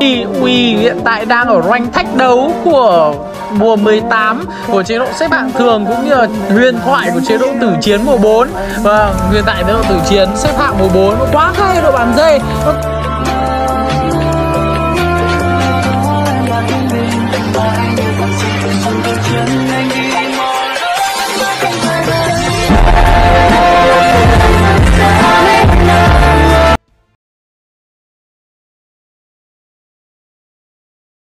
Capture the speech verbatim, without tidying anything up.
Ui, ui, hiện tại đang ở rank thách đấu của mùa mười tám của chế độ xếp hạng thường cũng như là huyền thoại của chế độ tử chiến mùa bốn. Và hiện tại chế độ tử chiến xếp hạng mùa bốn quá hay rồi bạn dê.